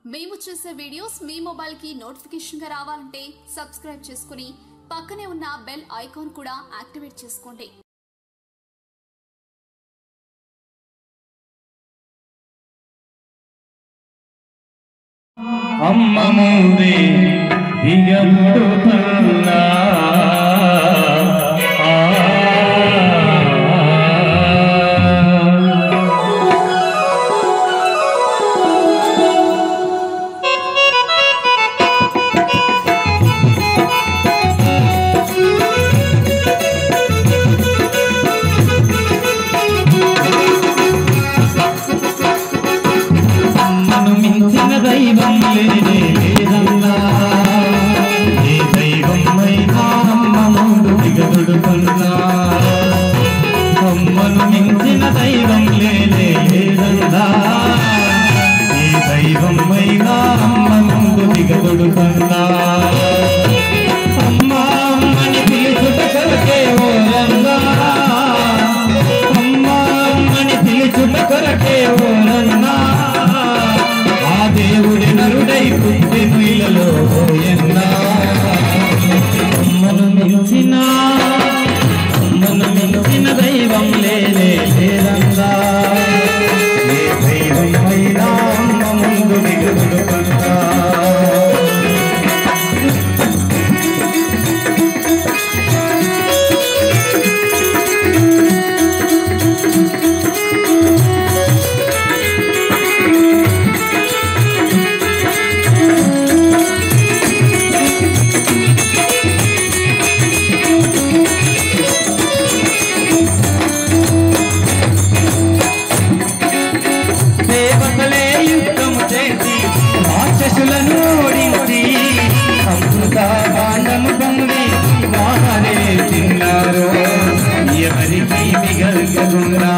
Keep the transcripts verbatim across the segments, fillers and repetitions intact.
మేము చేసే వీడియోస్ మీ మొబైల్ కి నోటిఫికేషన్ గా రావాలంటే సబ్స్క్రైబ్ చేసుకుని పక్కనే ఉన్న బెల్ ఐకాన్ కూడా యాక్టివేట్ చేసుకోండి. అమ్మ ముందే దిగబడుతున్నా దైవం లేనే లేదన్నా ఏ దైవమైనా అమ్మ ముందు దిగబడుతున్నా అమ్మను మించిన దైవం లేనే లేదన్నా ఏ దైవమైనా అమ్మ ముందు దిగబడుతున్నా అమ్మ అమ్మని పిలుచుట కొరకే ఓరన్నా అమ్మ అమ్మని పిలుచుట కొరకే ఓరన్నా దేవుడి నరుడై పుట్టెను ఇలలో ఎన్నా అమ్మను మించిన అమ్మను మించిన దైవం లేనే లేదన్నా ఏ దైవమైనా అమ్మ ముందు దిగబడుతున్నా రాక్షసులను ఓడించి అమృతాండము పొంది వాహనే తిన్నారు ఎవరికి మిగల్చకుండా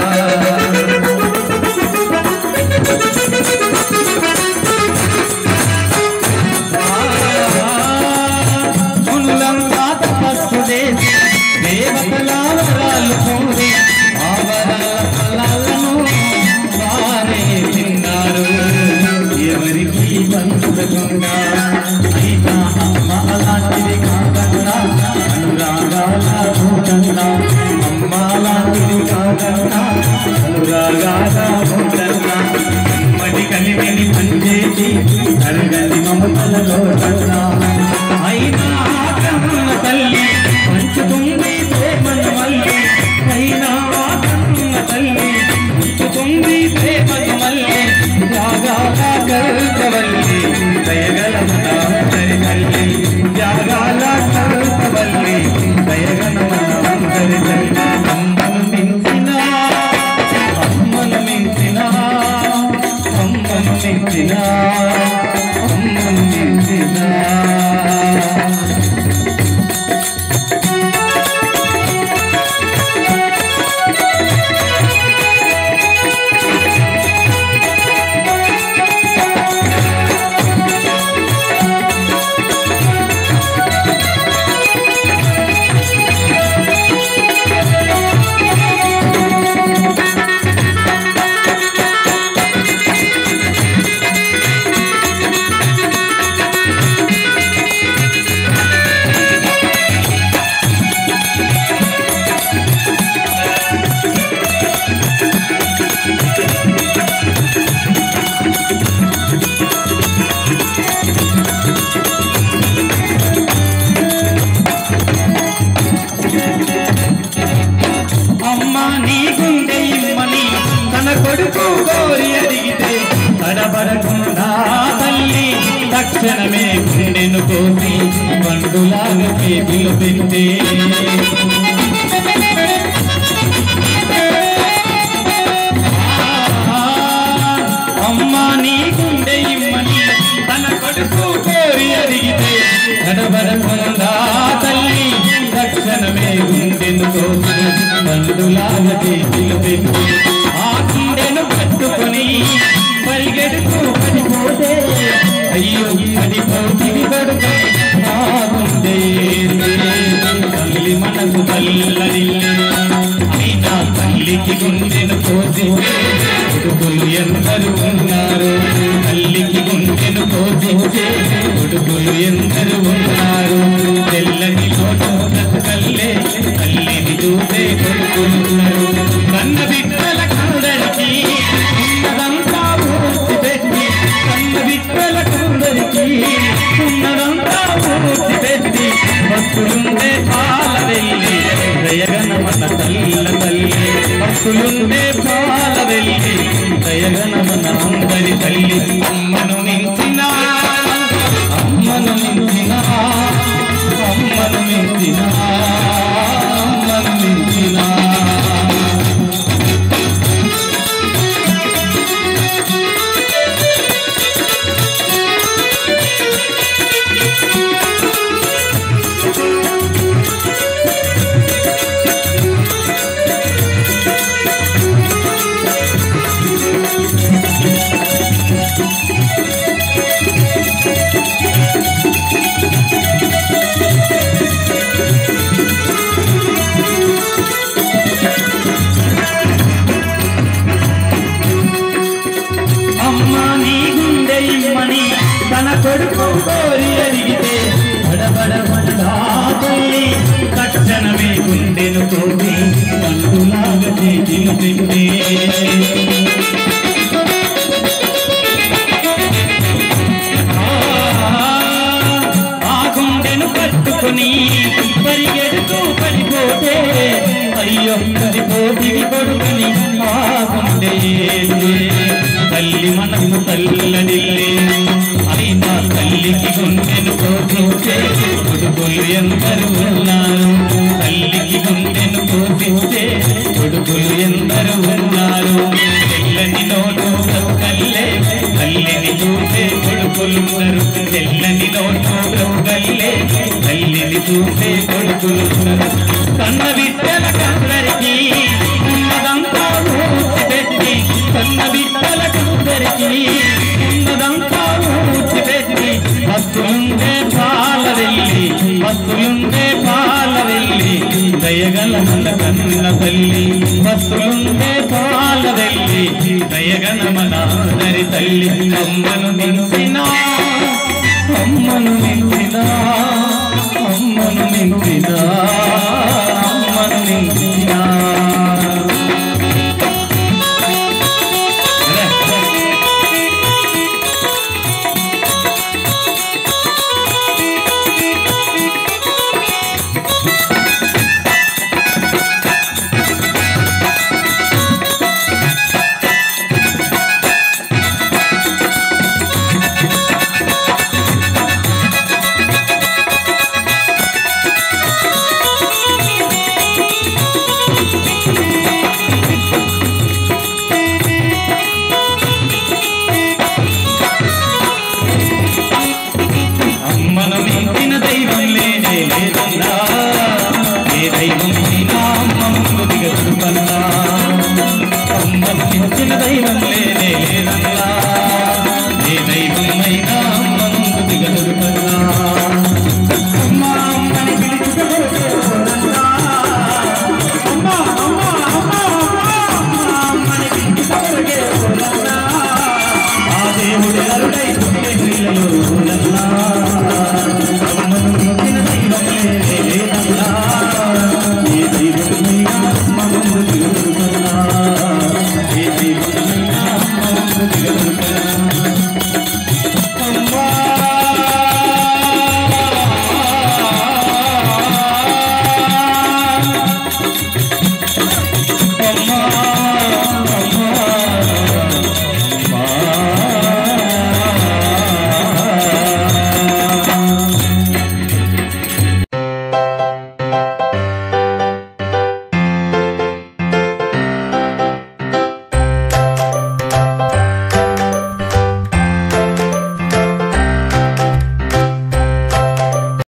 మునులంతా తపస్సు చేసి దేవతల వరాలు పొంది ఆ వరాల ఫలాలను వారే తిన్నారు ఎవరికి పంచకుండా అయినా అమ్మ అలాంటిది కాదన్నా అనురాగాల భూతంగా అమ్మ అలాంటిది కాదన్నా అనురాగాల భూతంగా అమ్మడి కలివిని పనిచేసి తరగతి మమతలలో కన్నా అయినా కన్న తల్లి పంచుతుంది ప్రేమను మళ్ళీ అయినా కన్న తల్లి పంచుతుంది ప్రేమను మళ్ళీ జాగాల కల్పవల్లి దయగలమనాంతరి తల్లి జాగాల కల్పవల్లి దయగలమనాంతరి తల్లి అమ్మను మించిన అమ్మను మించిన అమ్మను మించిన అమ్మను మించిన కొడుకు కోరి అడిగితే తడబడకుండా తల్లి తక్షణమే గుండెను కోసి బంధులాగా చేతులు పెడితే అమ్మ నీ గుండె ఇమ్మని తన కొడుకు కోరి అడిగితే తడబడకుండా తల్లి తక్షణమే గుండెను కోసి బంధులాగా చేతులు పెడితే ఆ గుండెను పట్టుకొని పరిగెడుతూ పడిపోతే అయ్యో పడిపోతుంది పడుకు ఆ గుండె తల్లి మనసు తల్లని అయినా తల్లికి గుండెను కోసి కొడుకులు ఎందరు ఉన్నారు తల్లికి గుండెను కొడుకులు ఎందరు ఉన్నారు తెల్లని లోటు బ్రతుకల్లే తల్లిని చూసే కొడుకులున్నారు కన్న బిడ్డల కందరికి ఉన్నదంతా పూర్తి పెట్టి కన్న బిడ్డల కందరికి ఉన్నదంతా పూర్తి పెట్టి భక్తులుండే పాల వెళ్ళి దయగనమన తల్ల తల్లి భక్తులుండే పాల వెళ్ళి దయగనమన అందరి తల్లి అమ్మను మించిన అమ్మను మించిన అమ్మను మించిన అమ్మను మించిన తన కొడుకు కోరి అడిగితే బడబడబడాలి తక్షణమే గుండెను కోరి పండులాగా చేతిని పెట్టే ఆ గుండెను పట్టుకుని పరిగెడుతూ పడిపోతే అయ్యో పడిపోతివి కొడుకుని ఆ గుండె తల్లి మనసు తల్లడిల్లే అయినా తల్లికి గుండెను కోసిస్తే కొడుకులు ఎందరు ఉన్నారు తల్లికి గుండెను కోసిస్తే కొడుకులు ఎందరు ఉన్నారు తెల్లని నోటు బ్రతుకల్లే తల్లిని చూసే కొడుకులున్నారు తెల్లని నోటు బ్రతుకల్లే తల్లిని చూసే కొడుకులున్నారు కన్న బిడ్డల కందరికి ఉన్నదంతా ఊచి పెట్టి కన్న బిడ్డల కందరికి ఉన్నదంతా ఊచి పెట్టి భక్తులుండే పాల వెళ్ళి భక్తులుండే పాల వెళ్ళి దయగలమల కన్న తల్లి భక్తులుండే పాల వెళ్ళి దయగలమల అందరి తల్లి అమ్మను మించిన అమ్మను మించిన అమ్మను మించిన